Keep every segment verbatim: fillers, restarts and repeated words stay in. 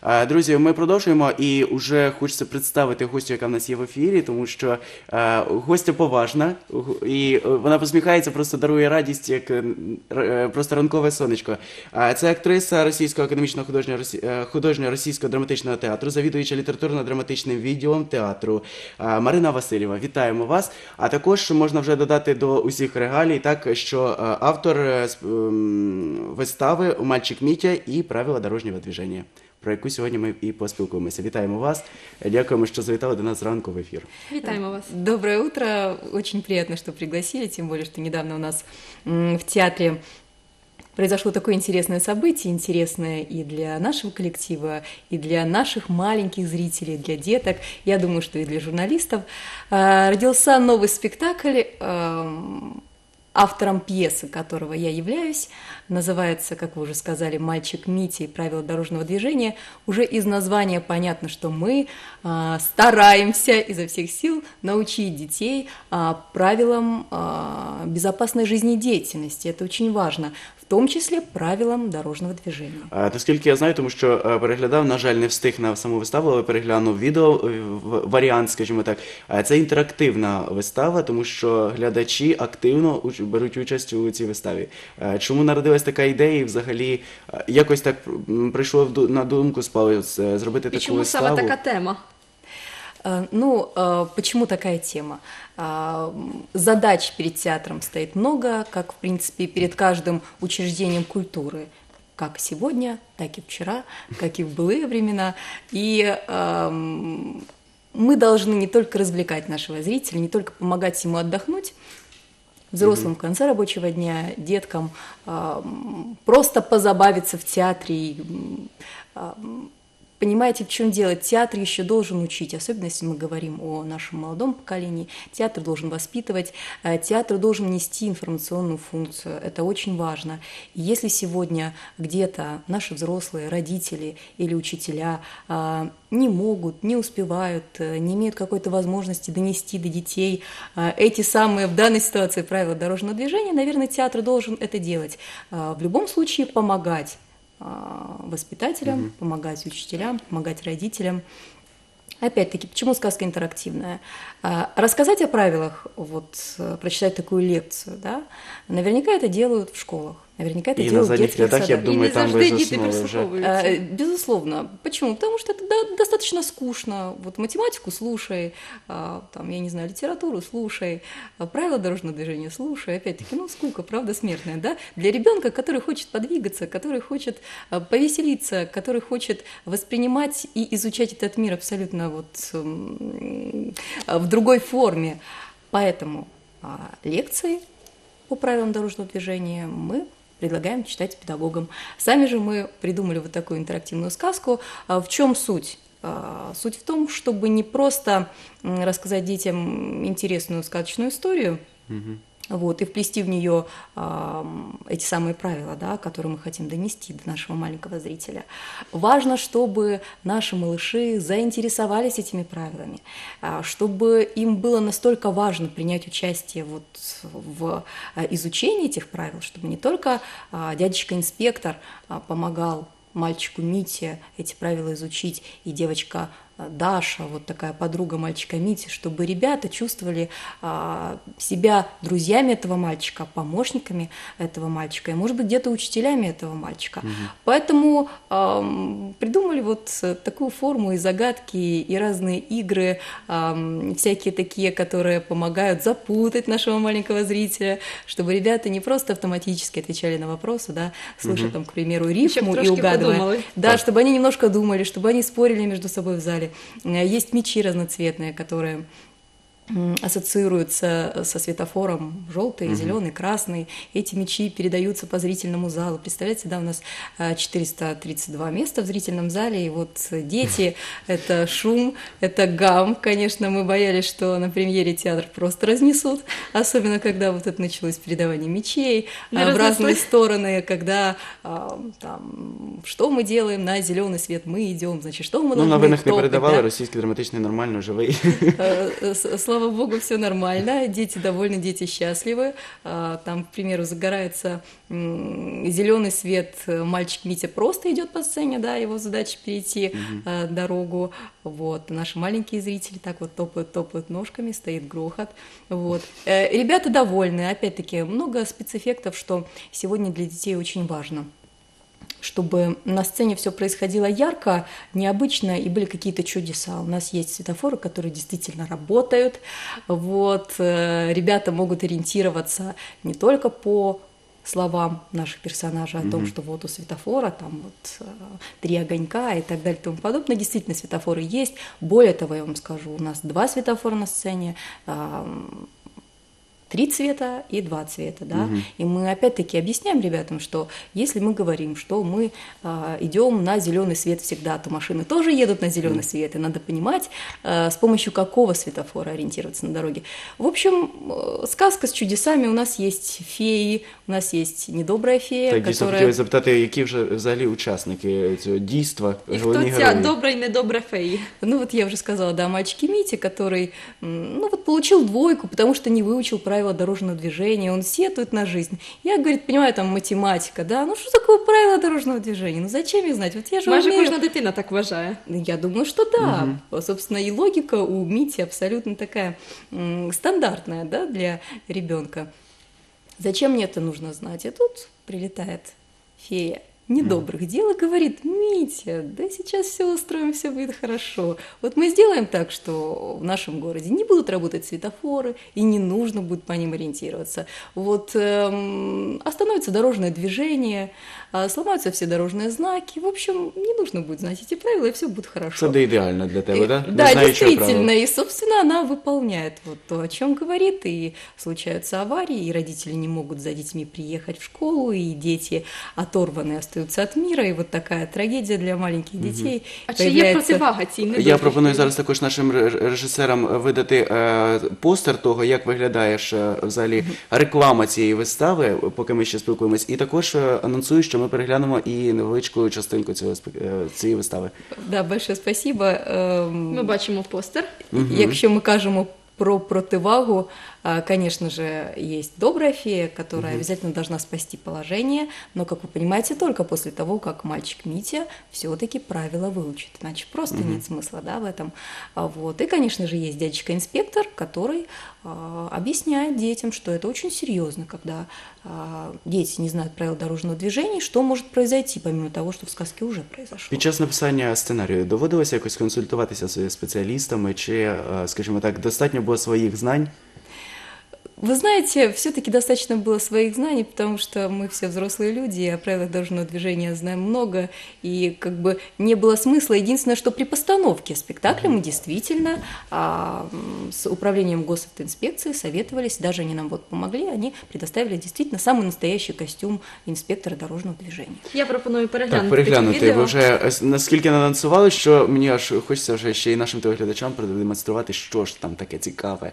Е, Друзі, ми продовжуємо і вже хочеться представити гостю, яка в нас є в ефірі, тому що е, гостя поважна, гу- і вона посміхається, просто дарує радість, як е, р- просто ранкове сонечко. Е, Це актриса Російського академічного художнього, Росі- е, художнього російського драматичного театру, завідуюча літературно-драматичним відділом театру е, Марина Васильєва. Вітаємо вас. А також можна вже додати до усіх регалій, так, що е, автор е, сп- ем, вистави «Мальчик Мітя» і «Правила дорожнього движення», про яку сьогодні ми і поспілкуємося. Вітаємо вас. Дякуємо, що завітали до нас зранку в ефір. Вітаємо вас. Доброе утро. Очень приятно, что пригласили, тем более, что недавно у нас м, в театре произошло такое интересное событие, интересное и для нашего коллектива, и для наших маленьких зрителей, для деток, я думаю, что и для журналистов. А, Родился новый спектакль, ам, автором пьесы которого я являюсь, называется, как вы уже сказали, «Мальчик Митя и правила дорожного движения». Уже из названия понятно, что мы а, стараемся изо всех сил научить детей а, правилам а, безопасной жизнедеятельности. Это очень важно, в том числе правилам дорожного движения. А, Наскільки я знаю, тому що е, переглядав, на жаль, не встиг на саму виставу, але переглянув відео, е, в- варіант, скажімо так. А Це інтерактивна вистава, тому що глядачі активно уч- беруть участь у цій виставі. Е, Чому народилась така ідея і взагалі е, якось так м, прийшло в ду- на думку, спало е, зробити І таку чому саме виставу? така тема? А, Ну, а, почему такая тема? А, м, Задач перед театром стоит много, как, в принципе, перед каждым учреждением культуры, как сегодня, так и вчера, как и в былые времена. И ам, мы должны не только развлекать нашего зрителя, не только помогать ему отдохнуть, взрослым в конце рабочего дня, деткам ам, просто позабавиться в театре. и, м, ам, Понимаете, в чем дело? Театр еще должен учить, особенно если мы говорим о нашем молодом поколении. Театр должен воспитывать, э, театр должен нести информационную функцию. Это очень важно. И если сегодня где-то наши взрослые, родители или учителя а, не могут, не успевают, э, не имеют какой-то возможности донести до детей а, эти самые в данной ситуации правила дорожного движения, наверное, театр должен это делать. А, В любом случае помогать а, воспитателям, помогать учителям, помогать родителям. Опять-таки, почему сказка интерактивная? А, Рассказать о правилах, вот, э, прочитать такую лекцию, да, наверняка это делают в школах, наверняка это І на делают в задніх детских рядах, я садах. І думаю, не там завжди ви діти заснули вже. прислуховуються. Э, Безусловно. Почему? Потому что это до- достаточно скучно. Вот математику слушай, а, там, я не знаю, литературу слушай, а, правила дорожного движения слушай. Опять-таки, ну, скука, правда, смертная, да? Для ребенка, который хочет подвигаться, который хочет а, повеселиться, который хочет воспринимать и изучать этот мир абсолютно вот м, а, в другой форме. Поэтому а, лекции по правилам дорожного движения мы предлагаем читать педагогам. Сами же мы придумали вот такую интерактивную сказку. А В чем суть? А, Суть в том, чтобы не просто м, рассказать детям интересную сказочную историю, вот, и вплести в нее а, м, эти самые правила, да, которые мы хотим донести до нашего маленького зрителя. Важно, чтобы наши малыши заинтересовались этими правилами, а, чтобы им было настолько важно принять участие вот в а, изучении этих правил, чтобы не только а, дядечка-инспектор а, помогал мальчику Мите эти правила изучить, и девочка а, Даша, вот такая подруга мальчика Мити, чтобы ребята чувствовали а, себя друзьями этого мальчика, помощниками этого мальчика, и, может быть, где-то учителями этого мальчика. Поэтому ам, придумали вот э, такую форму и загадки, и разные игры, ам, всякие такие, которые помогают запутать нашего маленького зрителя, чтобы ребята не просто автоматически отвечали на вопросы, да, слыша там, к примеру, рифму и трошки угадывая. подумали. Да, чтобы они немножко думали, чтобы они спорили между собой в зале. Э, Есть мячи разноцветные, которые м, ассоциируются со светофором желтый, зеленый, красный. Эти мячи передаются по зрительному залу. Представляете, да, у нас э, четыреста тридцать два места в зрительном зале, и вот дети – это шум, это гам. Конечно, мы боялись, что на премьере театр просто разнесут, особенно когда вот это началось передавание мячей Не э, в разные разнесли. стороны, когда а, там, что мы делаем, на зеленый свет мы идем, значит, что мы Ну, должны новинах не топать, передавали, да? російський драматичний нормально, живий. Э, с- Слава слава богу, все нормально, дети довольны, дети счастливы. А, Там, к примеру, загорается зеленый свет, мальчик Митя просто идет по сцене, да, его задача перейти а, дорогу. Вот. Наши маленькие зрители так вот топают, топают ножками, стоит грохот. Вот. Э, Ребята довольны, опять-таки, много спецэффектов, что сегодня для детей очень важно. Чтобы на сцене все происходило ярко, необычно и были какие-то чудеса. У нас есть светофоры, которые действительно работают. Вот. э, Ребята могут ориентироваться не только по словам наших персонажей о том, что вот у светофора там вот э, три огонька и так далее и тому подобное. Действительно, светофоры есть. Более того, я вам скажу, у нас два светофора на сцене, э, три цвета и два цвета, да, угу. И мы опять-таки объясняем ребятам, что если мы говорим, что мы э, идем на зеленый свет всегда, то машины тоже едут на зеленый свет, и надо понимать, э, с помощью какого светофора ориентироваться на дороге. В общем, э, сказка с чудесами, у нас есть феи, у нас есть недобрая фея, Так, дійсно, которая... хотілося запитати, які вже взагалі учасники цього дійства, І хто головні ця герої? добра і недобра феї? Ну вот я уже сказала, да, мальчик Митя, который, м, ну вот получил двойку, потому что не выучил правила дорожного движения, он сетует на жизнь. Я, говорит, понимаю, там математика, да, ну что такое правила дорожного движения? Ну зачем мне знать? Вот я же Майже умею. кожна дитина так вважає. Я думаю, что да. Собственно, и логика у Мити абсолютно такая м, стандартная, да, для ребенка. Зачем мне это нужно знать? И тут прилетает фея недобрых дел и говорит: Митя, да сейчас все устроим, все будет хорошо. Вот мы сделаем так, что в нашем городе не будут работать светофоры, и не нужно будет по ним ориентироваться. Вот эм, остановится дорожное движение, а, сломаются все дорожные знаки. В общем, не нужно будет знать эти правила, и все будет хорошо. Це де ідеально для тебе, И- да? Да, Не знаю, чого действительно. правила. И, собственно, она выполняет вот то, о чем говорит. И случаются аварии, и родители не могут за детьми приехать в школу, и дети оторванные остаются от мира. И вот такая трагедия для маленьких детей. А чи є появляется. противага цій недобрій Я пропоную феї? зараз також нашим ре- режисерам видати е, постер того, як виглядає ж, е, взагалі реклама цієї вистави, поки ми ще спілкуємось. І також е, анонсую, що ми переглянемо і невеличку частинку цього, спек- е, цієї вистави. Да, большое спасибо. Эм, Ми бачимо постер. Якщо ми кажемо про противагу, а, конечно же, есть добрая фея, которая обязательно должна спасти положение, но, как вы понимаете, только после того, как мальчик Митя все-таки правила выучит. Иначе просто нет смысла, да, в этом. А, Вот. И, конечно же, есть дядечка-инспектор, который а, объясняет детям, что это очень серьезно, когда а, дети не знают правил дорожного движения, что может произойти, помимо того, что в сказке уже произошло. Під час написання сценарію доводилося якось консультуватися зі спеціалістами, чи, е, скажімо так, достатньо було своїх знань? Вы знаете, все-таки достаточно было своих знаний, потому что мы все взрослые люди, и о правилах дорожного движения знаем много, и как бы не было смысла. Единственное, что при постановке спектакля мы действительно а, м, с управлением госавтоинспекции советовались, даже они нам вот помогли, они предоставили действительно самый настоящий костюм инспектора дорожного движения. Я пропоную переглянути, Так, переглянути. відео. Ви вже е, наскільки надансували, що мені аж хочеться вже ще й нашим телеглядачам продемонструвати, що ж там таке цікаве.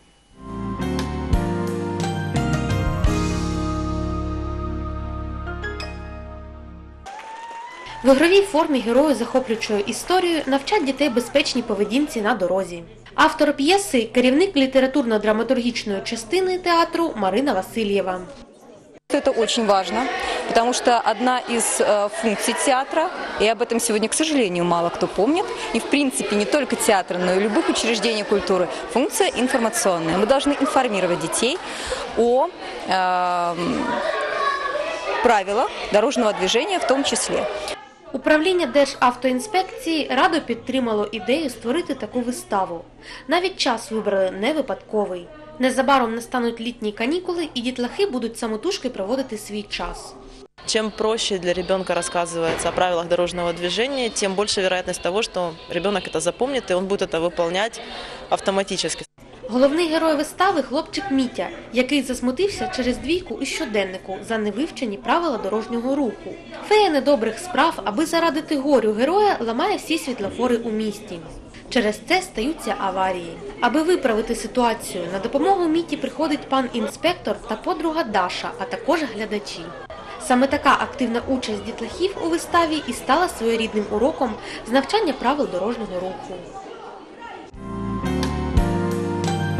В ігровій формі герої захоплюючою історією навчать дітей безпечній поведінці на дорозі. Автор п'єси – керівник літературно-драматургічної частини театру Марина Васильєва. Это очень важно, потому что одна из э, функций театра, и об этом сегодня, к сожалению, мало кто помнит, и в принципе не только театра, но и любых учреждений культуры, функция информационная. Мы должны информировать детей о э, правилах дорожного движения в том числе. Управління Державтоінспекції радо підтримало ідею створити таку виставу. Навіть час вибрали не випадковий. Незабаром настануть літні канікули, і дітлахи будуть самотужки проводити свій час. Чем проще для ребенка рассказывается о правилах дорожного движения, тем больше вероятность того, что ребенок это запомнит, и он будет это выполнять автоматически. Головний герой вистави – хлопчик Мітя, який засмутився через двійку у щоденнику за невивчені правила дорожнього руху. Фея недобрих справ, аби зарадити горю героя, ламає всі світлофори у місті. Через це стаються аварії. Аби виправити ситуацію, на допомогу Міті приходить пан інспектор та подруга Даша, а також глядачі. Саме така активна участь дітлахів у виставі і стала своєрідним уроком з навчання правил дорожнього руху.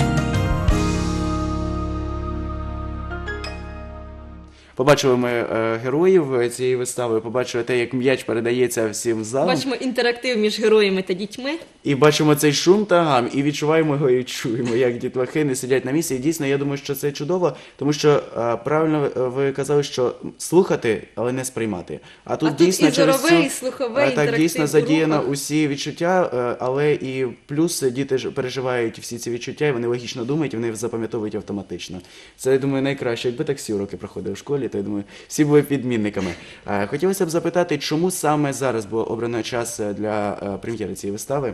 Побачили ми е, героїв цієї вистави, побачили те, як м'яч передається всім залом. Бачимо інтерактив між героями та дітьми. І бачимо цей шум та гам, і відчуваємо його, і чуємо, як дітлахи не сидять на місці. І дійсно, я думаю, що це чудово, тому що а, правильно ви- ви казали, що слухати, але не сприймати. А тут А тут дійсно і через зоровий, цю, і слуховий, а, так інтерактив дійсно у задіяно рухах. усі відчуття, е, але і плюс діти ж переживають всі ці відчуття, і вони логічно думають, і вони запам'ятовують автоматично. Це, я думаю, найкраще. Якби так всі уроки проходили в школі, то я думаю, всі були підмінниками. Е, Хотілося б запитати, чому саме зараз було обрано час е, для е, прем'єри цієї вистави?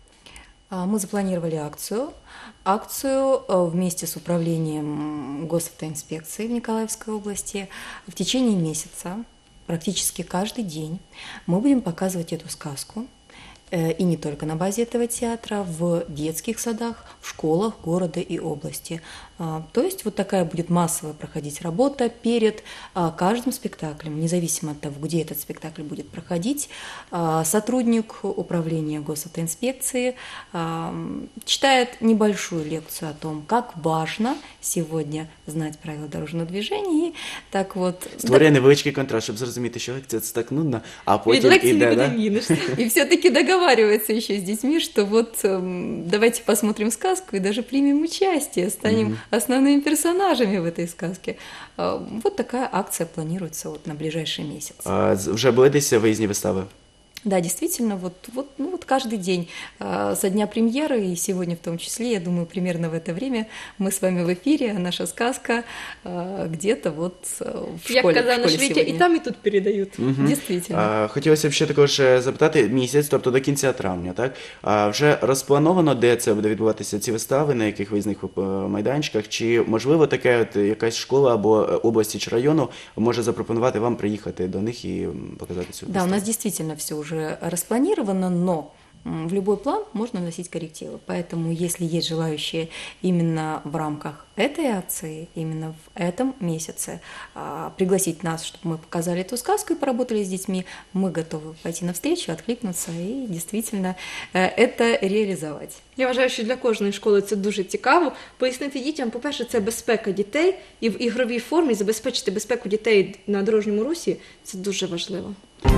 А, Мы запланировали акцию. Акцию э, вместе с управлением госавтоинспекции в Николаевской области в течение месяца, практически каждый день, мы будем показывать эту сказку. Э, И не только на базе этого театра, в детских садах, в школах города и области. А, То есть вот такая будет массовая проходить работа перед а, каждым спектаклем, независимо от того, где этот спектакль будет проходить. А, Сотрудник управления госавтоинспекции а, м, читает небольшую лекцию о том, как важно сегодня знать правила дорожного движения. И так вот, Створює невеличкий контраст, щоб зрозуміти, що лекція це так нудно, а Від потім лекції іде, нікуди да? не дінешся. и все-таки договаривается еще с детьми, что вот эм, давайте посмотрим сказку и даже примем участие, станем основными персонажами в этой сказке. А, Вот такая акция планируется вот на ближайший месяц. А, з- вже були десь виїзні вистави? Да, действительно, вот, вот, ну, вот каждый день а, со дня премьеры, и сегодня в том числе, я думаю, примерно в это время мы с вами в эфире, а наша сказка а, где-то вот а, в Як школе, в казав наш школе Вітя, і сегодня. там, і тут передають. Действительно. А, хотілося б ще також е, запитати, місяць, тобто до кінця травня, так? А, вже розплановано, де це буде відбуватися, ці вистави, на яких виїзних е, майданчиках, чи можливо таке, от, якась школа або е, області чи району може запропонувати вам приїхати до них і м, показати цю Да, у виставу? нас действительно все уже распланировано, но м, в любой план можно вносить коррективы. Поэтому, если есть желающие именно в рамках этой акции, именно в этом месяце, а, пригласить нас, чтобы мы показали эту сказку и поработали с детьми, мы готовы пойти навстречу, откликнуться и действительно э, это реализовать. Я вважаю, що для кожної школи це дуже цікаво. Пояснити дітям, по-перше, це безпека дітей, і в ігровій формі забезпечити безпеку дітей на дорожньому русі – це дуже важливо.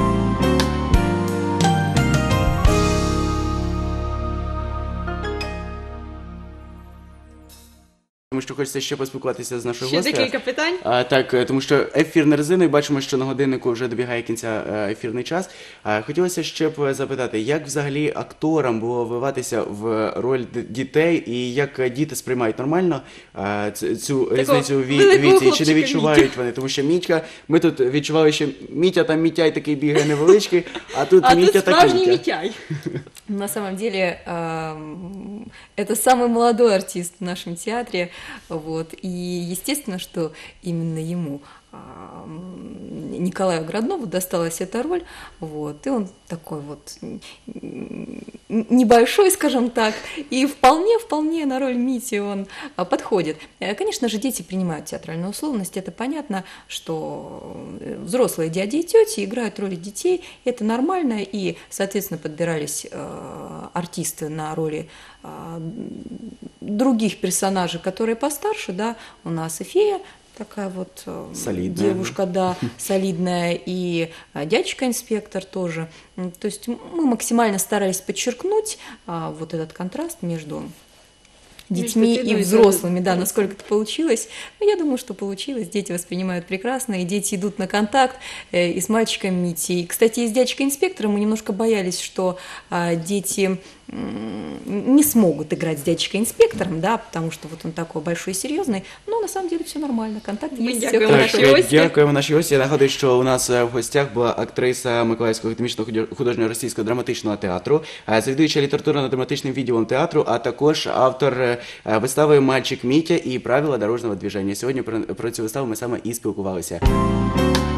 Тому що хочеться ще поспілкуватися з нашою Ще гостею. декілька питань. А, так, е, тому що ефір не резиною, бачимо, що на годиннику вже добігає кінця е, ефірний час. А, хотілося ще б запитати, як взагалі акторам було вливатися в роль д- дітей, і як е, діти сприймають нормально е, ц- цю різницю в ві- великого віці, чи не хлопчика відчувають вони? Тому що Мітька, ми тут відчували, що Мітя там Мітяй такий бігає невеличкий, а тут А Мітя тут такий справжній Мітя. мітяй. На самом деле, ам, это самый молодой артист в нашем театре, вот, и естественно, что именно ему, ам, Николаю Граднову, досталась эта роль, вот, и он такой вот м, небольшой, скажем так, и вполне-вполне на роль Мити он а, подходит. Э, Конечно же, дети принимают театральную условность, это понятно, что э, взрослые дяди и тети играют роли детей, это нормально, и, соответственно, подбирались э, артисты на роли э, других персонажей, которые постарше, да, у нас и фея, такая вот э, Солидная. девушка, да, солидная, и а, дядечка-инспектор тоже. М, То есть мы максимально старались подчеркнуть а, вот этот контраст между детьми дитиной и и взрослыми, да, взрослыми. насколько это получилось. Ну, я думаю, что получилось, дети воспринимают прекрасно, и дети идут на контакт э, и с мальчиком Митей. И, кстати, и с дядечкой-инспектором мы немножко боялись, что а, дети м, не смогут играть с дядечкой-инспектором, да, потому что вот он такой большой и серьезный, но на самом деле все нормально, контакт Мы есть, всё дякуємо Так, хорошо. нашій е, гості. дякуємо нашій гості. Я нагадую, що у нас е, в гостях була актриса Миколаївського академічного худо- художнього російського драматичного театру, е, завідуюча літературно-драматичним відділом театру, а також автор е, вистави «Мальчик Мітя» і «Правила дорожнього движення». Сьогодні про, про цю виставу ми саме і спілкувалися.